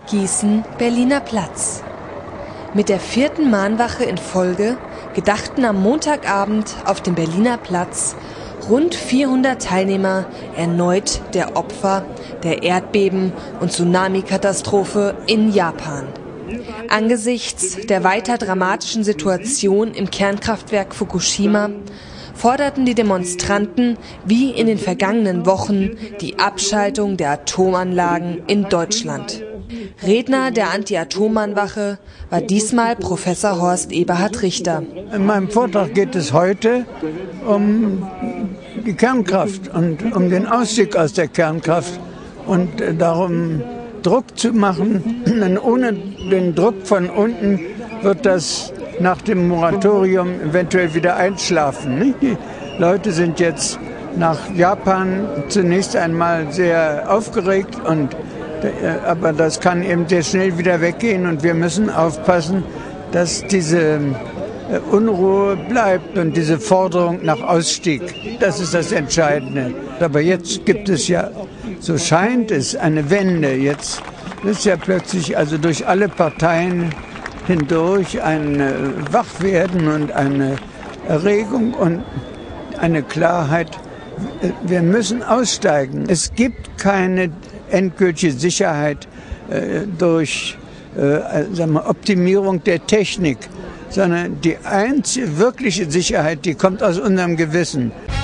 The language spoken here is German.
Gießen, Berliner Platz. Mit der 4. Mahnwache in Folge gedachten am Montagabend auf dem Berliner Platz rund 400 Teilnehmer erneut der Opfer der Erdbeben- und Tsunami-Katastrophe in Japan. Angesichts der weiter dramatischen Situation im Kernkraftwerk Fukushima forderten die Demonstranten wie in den vergangenen Wochen die Abschaltung der Atomanlagen in Deutschland. Redner der Anti-Atom-Mahnwache war diesmal Professor Horst Eberhard Richter. In meinem Vortrag geht es heute um die Kernkraft und um den Ausstieg aus der Kernkraft und darum, Druck zu machen. Denn ohne den Druck von unten wird das nach dem Moratorium eventuell wieder einschlafen. Die Leute sind jetzt nach Japan zunächst einmal sehr aufgeregt, aber das kann eben sehr schnell wieder weggehen und wir müssen aufpassen, dass diese Unruhe bleibt und diese Forderung nach Ausstieg. Das ist das Entscheidende. Aber jetzt gibt es ja, so scheint es, eine Wende. Jetzt ist ja plötzlich also durch alle Parteien hindurch ein Wachwerden und eine Erregung und eine Klarheit. Wir müssen aussteigen. Es gibt keine endgültige Sicherheit durch Optimierung der Technik, sondern die einzige wirkliche Sicherheit, die kommt aus unserem Gewissen.